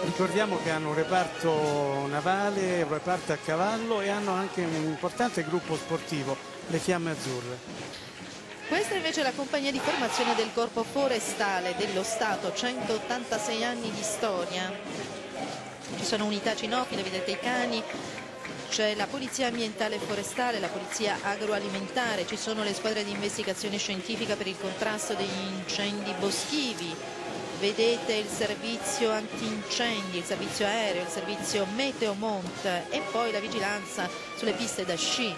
Ricordiamo che hanno un reparto navale, un reparto a cavallo e hanno anche un importante gruppo sportivo, le Fiamme Azzurre. Questa invece è la compagnia di formazione del Corpo Forestale dello Stato, 186 anni di storia. Ci sono unità cinofile, vedete i cani, c'è la polizia ambientale e forestale, la polizia agroalimentare, ci sono le squadre di investigazione scientifica per il contrasto degli incendi boschivi, vedete il servizio antincendi, il servizio aereo, il servizio Meteomont e poi la vigilanza sulle piste da sci.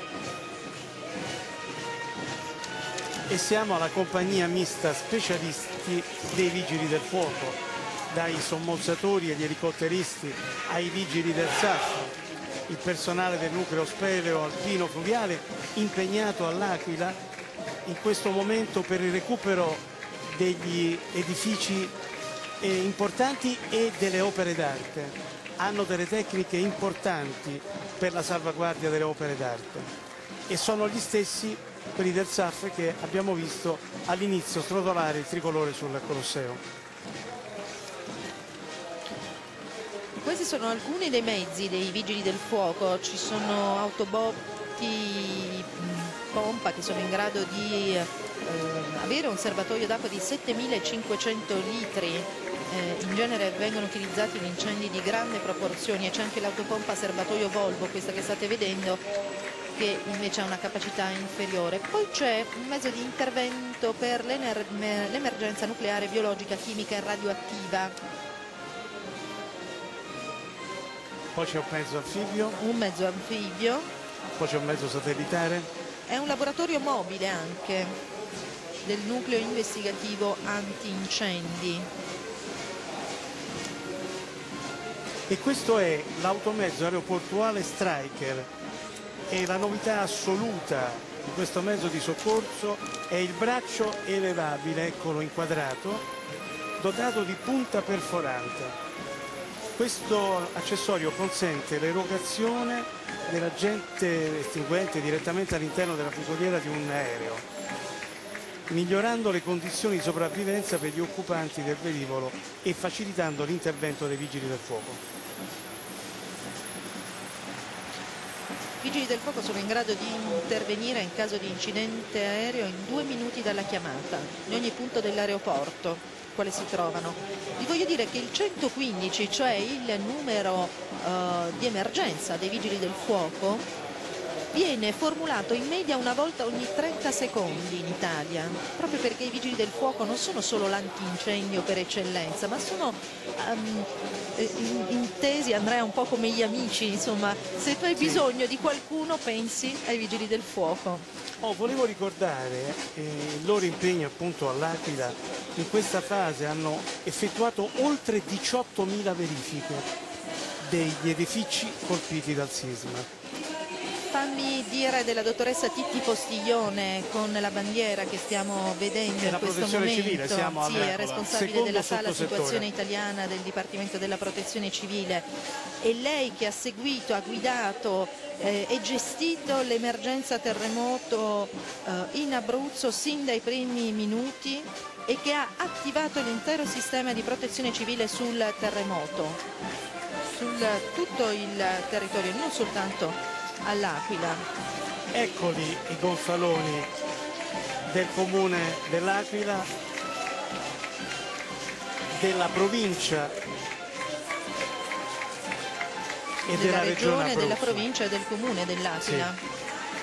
E siamo alla compagnia mista specialisti dei Vigili del Fuoco, dai sommozzatori agli elicotteristi ai vigili del SAF, il personale del nucleo speleo alpino fluviale impegnato all'Aquila in questo momento per il recupero degli edifici importanti e delle opere d'arte. Hanno delle tecniche importanti per la salvaguardia delle opere d'arte e sono gli stessi, quelli del SAF, che abbiamo visto all'inizio strodolare il tricolore sul Colosseo. Questi sono alcuni dei mezzi dei Vigili del Fuoco, ci sono autobotti pompa che sono in grado di avere un serbatoio d'acqua di 7500 litri, in genere vengono utilizzati in incendi di grandi proporzioni e c'è anche l'autopompa serbatoio Volvo, questa che state vedendo, che invece ha una capacità inferiore. Poi c'è un mezzo di intervento per l'emergenza nucleare, biologica, chimica e radioattiva. Poi c'è un mezzo anfibio. Un mezzo anfibio. Poi c'è un mezzo satellitare. È un laboratorio mobile anche del nucleo investigativo antincendi. E questo è l'automezzo aeroportuale Striker. E la novità assoluta di questo mezzo di soccorso è il braccio elevabile, eccolo inquadrato, dotato di punta perforante. Questo accessorio consente l'erogazione dell'agente estinguente direttamente all'interno della fusoliera di un aereo, migliorando le condizioni di sopravvivenza per gli occupanti del velivolo e facilitando l'intervento dei Vigili del Fuoco. I Vigili del Fuoco sono in grado di intervenire in caso di incidente aereo in 2 minuti dalla chiamata, in ogni punto dell'aeroporto quale si trovano. Vi voglio dire che il 115, cioè il numero di emergenza dei Vigili del Fuoco, viene formulato in media una volta ogni 30 secondi in Italia, proprio perché i Vigili del Fuoco non sono solo l'antincendio per eccellenza, ma sono intesi, Andrea, un po' come gli amici, insomma, se tu hai bisogno di qualcuno pensi ai Vigili del Fuoco. Volevo ricordare il loro impegno appunto all'Aquila. In questa fase hanno effettuato oltre 18.000 verifiche degli edifici colpiti dal sisma. Fammi dire della dottoressa Titti Postiglione con la bandiera che stiamo vedendo in questo momento. Civile, siamo sì, è responsabile della sala situazione italiana del Dipartimento della Protezione Civile. È lei che ha seguito, ha guidato e gestito l'emergenza terremoto in Abruzzo sin dai primi minuti e che ha attivato l'intero sistema di protezione civile sul terremoto, su tutto il territorio, non soltanto all'Aquila. Eccoli i gonfaloni del comune dell'Aquila, della provincia e della regione Abruzzo. Della provincia e del comune dell'Aquila. Sì.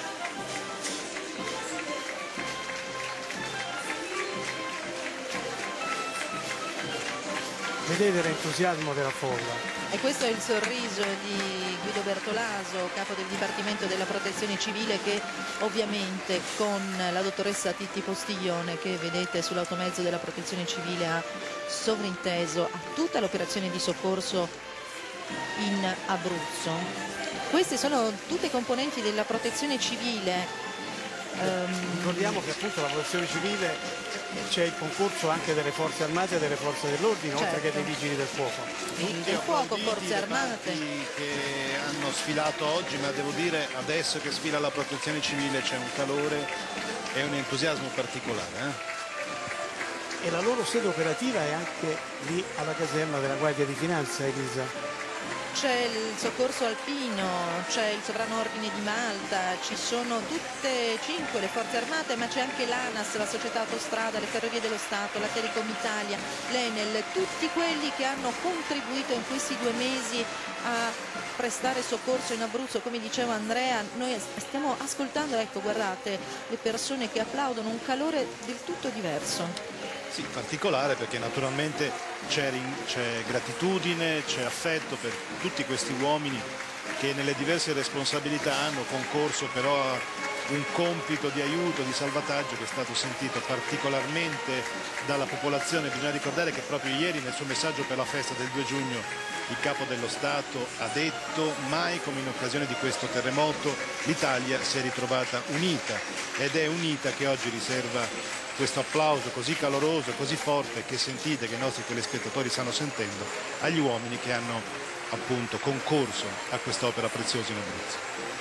Vedete l'entusiasmo della folla. E questo è il sorriso di Guido Bertolaso, capo del Dipartimento della Protezione Civile, che ovviamente con la dottoressa Titti Postiglione, che vedete sull'automezzo della Protezione Civile, ha sovrinteso a tutta l'operazione di soccorso in Abruzzo. Queste sono tutte componenti della Protezione Civile. Ricordiamo che appunto la Protezione Civile c'è il concorso anche delle forze armate e delle forze dell'ordine, certo, oltre che dei vigili del fuoco. Il fuoco, forze armate che hanno sfilato oggi, ma devo dire adesso che sfila la Protezione Civile c'è un calore e un entusiasmo particolare. e la loro sede operativa è anche lì alla caserma della Guardia di Finanza, Elisa. C'è il soccorso alpino, c'è il sovrano ordine di Malta, ci sono tutte e 5 le forze armate, ma c'è anche l'ANAS, la società autostrada, le ferrovie dello Stato, la Telecom Italia, l'Enel, tutti quelli che hanno contribuito in questi 2 mesi a prestare soccorso in Abruzzo. Come diceva Andrea, noi stiamo ascoltando, ecco, guardate, le persone che applaudono, un calore del tutto diverso. Sì, particolare perché naturalmente c'è gratitudine, c'è affetto per tutti questi uomini che nelle diverse responsabilità hanno concorso però a un compito di aiuto, di salvataggio che è stato sentito particolarmente dalla popolazione. Bisogna ricordare che proprio ieri nel suo messaggio per la festa del 2 giugno il Capo dello Stato ha detto: mai come in occasione di questo terremoto l'Italia si è ritrovata unita, ed è unita che oggi riserva questo applauso così caloroso, così forte che sentite, che i nostri telespettatori stanno sentendo, agli uomini che hanno appunto concorso a quest'opera preziosa in Abruzzo.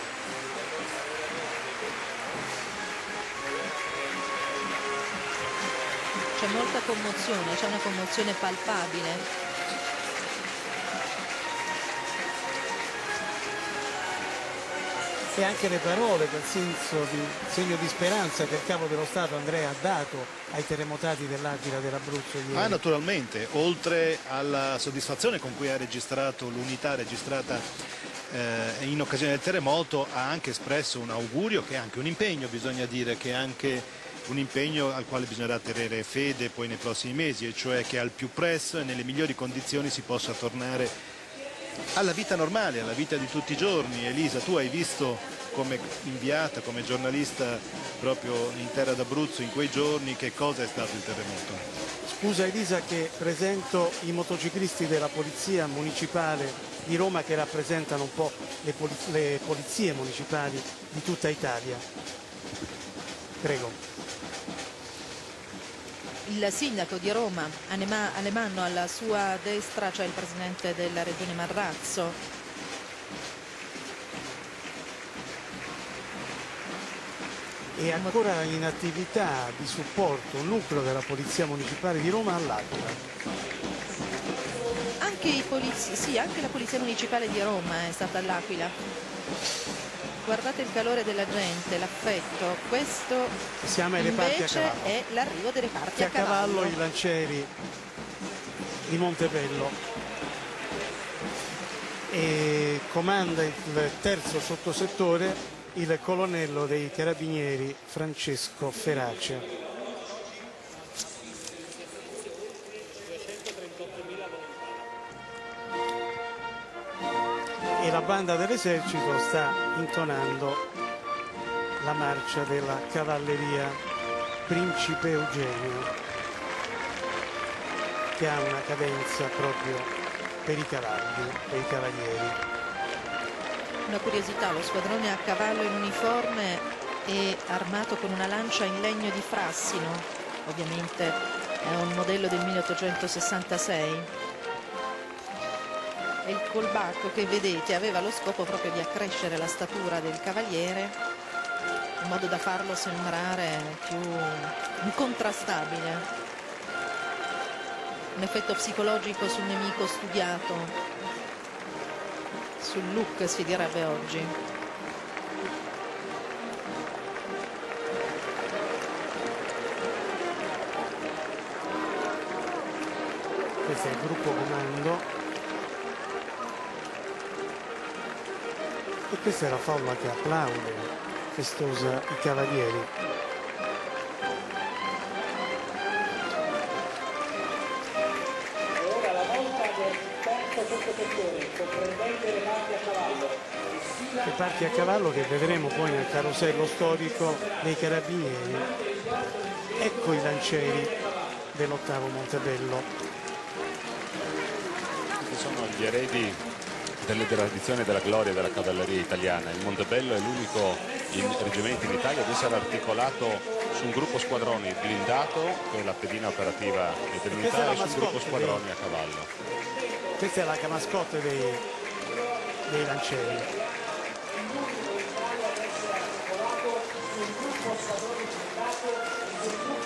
C'è molta commozione, c'è una commozione palpabile. E anche le parole, quel segno di speranza che il Capo dello Stato, Andrea, ha dato ai terremotati dell'Aquila, dell'Abruzzo ieri. Naturalmente, oltre alla soddisfazione con cui ha registrato l'unità registrata in occasione del terremoto, ha anche espresso un augurio che è anche un impegno, bisogna dire, che è anche un impegno al quale bisognerà tenere fede poi nei prossimi mesi, e cioè che al più presto e nelle migliori condizioni si possa tornare alla vita normale, alla vita di tutti i giorni. Elisa, tu hai visto come inviata, come giornalista proprio in terra d'Abruzzo in quei giorni che cosa è stato il terremoto? Scusa Elisa che presento i motociclisti della Polizia Municipale di Roma che rappresentano un po' le polizie municipali di tutta Italia. Prego. Il sindaco di Roma, Alemanno, alla sua destra c'è il presidente della regione Marrazzo. E ancora in attività di supporto un nucleo della Polizia Municipale di Roma all'Aquila. Anche la Polizia Municipale di Roma è stata all'Aquila. Guardate il calore della gente, l'affetto. Questo siamo ai reparti invece a cavallo. è l'arrivo dei reparti a cavallo. I lancieri di Montebello, e comanda il terzo sottosettore il colonnello dei carabinieri Francesco Ferace. E la banda dell'esercito sta intonando la marcia della cavalleria Principe Eugenio, che ha una cadenza proprio per i cavalli, per i cavalieri. Una curiosità, lo squadrone a cavallo in uniforme e armato con una lancia in legno di frassino, ovviamente è un modello del 1866. E il colbacco che vedete aveva lo scopo proprio di accrescere la statura del cavaliere in modo da farlo sembrare più incontrastabile. Un effetto psicologico sul nemico studiato, sul look si direbbe oggi. Questo è il gruppo comando. E questa è la folla che applaude, festosa, i cavalieri. Ora la volta del terzo sottosettore, comprendente i reparti a cavallo. Reparti a cavallo che vedremo poi nel carosello storico dei carabinieri. Ecco i lancieri dell'8° Montebello. Questi sono gli eredi delle tradizioni della gloria della cavalleria italiana. Il Montebello è l'unico reggimento in Italia ad essere articolato su un gruppo squadroni blindato, che è la pedina operativa dell'unità, e su un gruppo squadroni a cavallo. Questa è la mascotte dei lancieri. Un gruppo squadroni blindato e un gruppo